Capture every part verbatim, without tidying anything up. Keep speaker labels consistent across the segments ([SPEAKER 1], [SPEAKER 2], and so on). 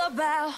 [SPEAKER 1] about.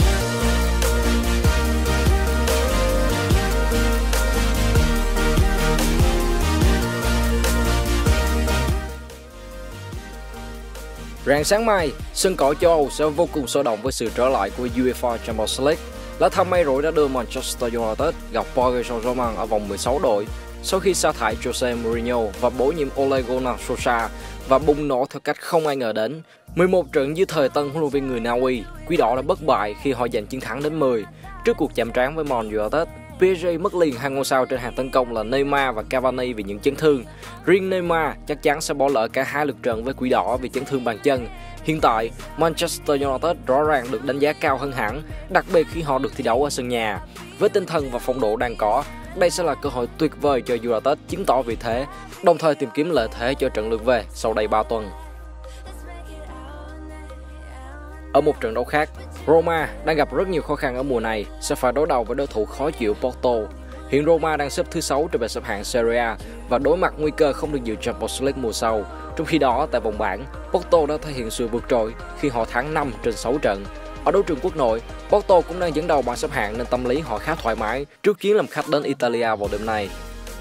[SPEAKER 2] Rạng sáng mai, sân cỏ châu Âu sẽ vô cùng sôi động với sự trở lại của UEFA Champions League. Lá thăm may rủi đã đưa Manchester United gặp Paris Saint-Germain ở vòng mười sáu đội sau khi sa thải Jose Mourinho và bổ nhiệm Ole Gunnar Solskjaer và bùng nổ theo cách không ai ngờ đến. mười một trận dưới thời tân huấn luyện viên người Na Uy, Quỷ đỏ đã bất bại khi họ giành chiến thắng đến mười. Trước cuộc chạm trán với Man United, pê ét giê mất liền hai ngôi sao trên hàng tấn công là Neymar và Cavani vì những chấn thương. Riêng Neymar chắc chắn sẽ bỏ lỡ cả hai lượt trận với Quỷ đỏ vì chấn thương bàn chân. Hiện tại, Manchester United rõ ràng được đánh giá cao hơn hẳn, đặc biệt khi họ được thi đấu ở sân nhà. Với tinh thần và phong độ đang có, đây sẽ là cơ hội tuyệt vời cho United chứng tỏ vị thế, đồng thời tìm kiếm lợi thế cho trận lượt về sau đây ba tuần. Ở một trận đấu khác, Roma đang gặp rất nhiều khó khăn ở mùa này, sẽ phải đối đầu với đối thủ khó chịu Porto. Hiện Roma đang xếp thứ sáu trên bảng xếp hạng Serie A và đối mặt nguy cơ không được dự Champions League mùa sau. Trong khi đó, tại vòng bảng, Porto đã thể hiện sự vượt trội khi họ thắng năm trên sáu trận. Ở đấu trường quốc nội, Porto cũng đang dẫn đầu bảng xếp hạng nên tâm lý họ khá thoải mái trước chuyến làm khách đến Italia vào đêm nay.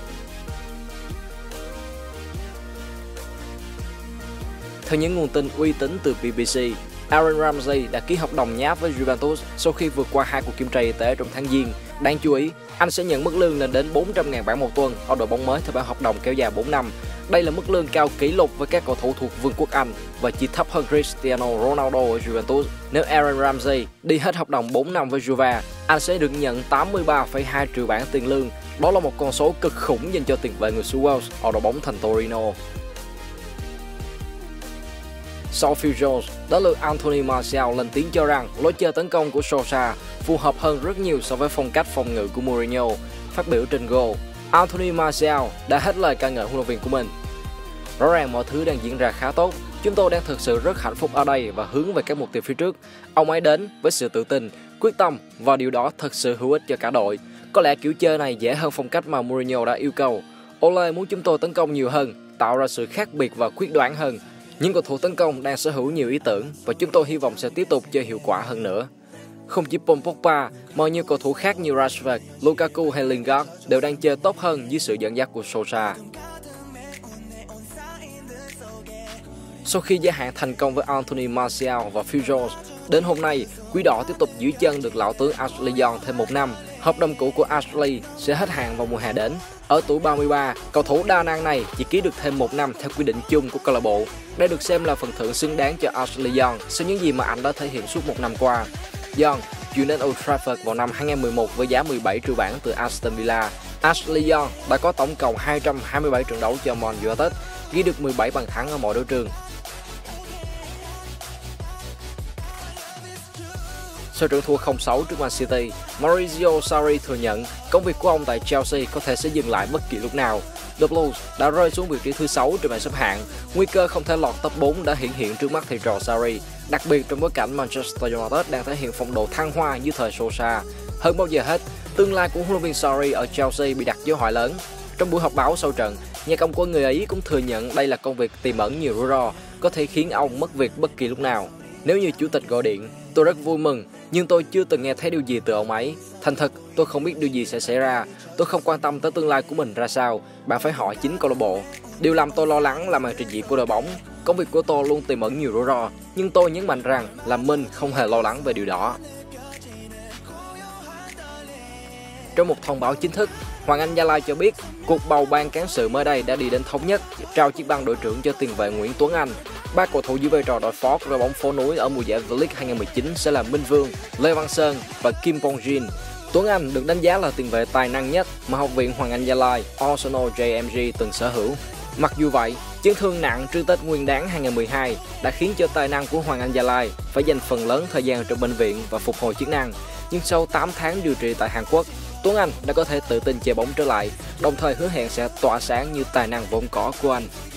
[SPEAKER 2] Theo những nguồn tin uy tín từ bê bê xê, Aaron Ramsey đã ký hợp đồng nháp với Juventus sau khi vượt qua hai cuộc kiểm tra y tế trong tháng Giêng. Đáng chú ý, anh sẽ nhận mức lương lên đến bốn trăm nghìn bảng một tuần ở đội bóng mới theo bản hợp đồng kéo dài bốn năm. Đây là mức lương cao kỷ lục với các cầu thủ thuộc Vương quốc Anh và chỉ thấp hơn Cristiano Ronaldo ở Juventus. Nếu Aaron Ramsey đi hết hợp đồng bốn năm với Juve, anh sẽ được nhận tám mươi ba phẩy hai triệu bảng tiền lương. Đó là một con số cực khủng dành cho tiền vệ người xứ Wales ở đội bóng thành Torino. Sau Phil Jones, đã lượt Anthony Martial lên tiếng cho rằng lối chơi tấn công của Solskjaer phù hợp hơn rất nhiều so với phong cách phòng ngự của Mourinho. Phát biểu trên Goal, Anthony Martial đã hết lời ca ngợi huấn luyện viên của mình. Rõ ràng mọi thứ đang diễn ra khá tốt. Chúng tôi đang thực sự rất hạnh phúc ở đây và hướng về các mục tiêu phía trước. Ông ấy đến với sự tự tin, quyết tâm và điều đó thật sự hữu ích cho cả đội. Có lẽ kiểu chơi này dễ hơn phong cách mà Mourinho đã yêu cầu. Ole muốn chúng tôi tấn công nhiều hơn, tạo ra sự khác biệt và quyết đoán hơn. Những cầu thủ tấn công đang sở hữu nhiều ý tưởng và chúng tôi hy vọng sẽ tiếp tục chơi hiệu quả hơn nữa. Không chỉ Paul Pogba mà nhiều cầu thủ khác như Rashford, Lukaku hay Lingard đều đang chơi tốt hơn dưới sự dẫn dắt của Solskjaer. Sau khi gia hạn thành công với Anthony Martial và Phil Jones, đến hôm nay, Quỷ đỏ tiếp tục giữ chân được lão tướng Ashley Young thêm một năm. Hợp đồng cũ của Ashley sẽ hết hạn vào mùa hè đến. Ở tuổi ba mươi ba, cầu thủ đa năng này chỉ ký được thêm một năm theo quy định chung của câu lạc bộ. Đây được xem là phần thưởng xứng đáng cho Ashley Young sau những gì mà anh đã thể hiện suốt một năm qua. Young chuyển đến Old Trafford vào năm hai nghìn không trăm mười một với giá mười bảy triệu bảng từ Aston Villa. Ashley Young đã có tổng cộng hai trăm hai mươi bảy trận đấu cho Man United, ghi được mười bảy bàn thắng ở mọi đấu trường. Sau trận thua không sáu trước Man City, Maurizio Sarri thừa nhận công việc của ông tại Chelsea có thể sẽ dừng lại bất kỳ lúc nào. The Blues đã rơi xuống vị trí thứ sáu trên bảng xếp hạng, nguy cơ không thể lọt top bốn đã hiện hiện trước mắt thầy trò Sarri, đặc biệt trong bối cảnh Manchester United đang thể hiện phong độ thăng hoa như thời Solskjaer. Hơn bao giờ hết, tương lai của huấn luyện viên Sarri ở Chelsea bị đặt dấu hỏi lớn. Trong buổi họp báo sau trận, nhà cầm quân người Ý cũng thừa nhận đây là công việc tiềm ẩn nhiều rủi ro, có thể khiến ông mất việc bất kỳ lúc nào. Nếu như chủ tịch gọi điện, tôi rất vui mừng, nhưng tôi chưa từng nghe thấy điều gì từ ông ấy. Thành thật, tôi không biết điều gì sẽ xảy ra. Tôi không quan tâm tới tương lai của mình ra sao. Bạn phải hỏi chính câu lạc bộ. Điều làm tôi lo lắng là màn trình diễn của đội bóng. Công việc của tôi luôn tiềm ẩn nhiều rủi ro, nhưng tôi nhấn mạnh rằng là mình không hề lo lắng về điều đó. Trong một thông báo chính thức, Hoàng Anh Gia Lai cho biết cuộc bầu ban cán sự mới đây đã đi đến thống nhất, trao chiếc băng đội trưởng cho tiền vệ Nguyễn Tuấn Anh. Ba cầu thủ giữ vai trò đội phó của đội bóng phố núi ở mùa giải V-League hai nghìn không trăm mười chín sẽ là Minh Vương, Lê Văn Sơn và Kim Pong Jin. Tuấn Anh được đánh giá là tiền vệ tài năng nhất mà Học viện Hoàng Anh Gia Lai Arsenal J M G từng sở hữu. Mặc dù vậy, chấn thương nặng trước Tết Nguyên đán hai nghìn không trăm mười hai đã khiến cho tài năng của Hoàng Anh Gia Lai phải dành phần lớn thời gian trong bệnh viện và phục hồi chức năng. Nhưng sau tám tháng điều trị tại Hàn Quốc, Tuấn Anh đã có thể tự tin chơi bóng trở lại, đồng thời hứa hẹn sẽ tỏa sáng như tài năng vốn có của anh.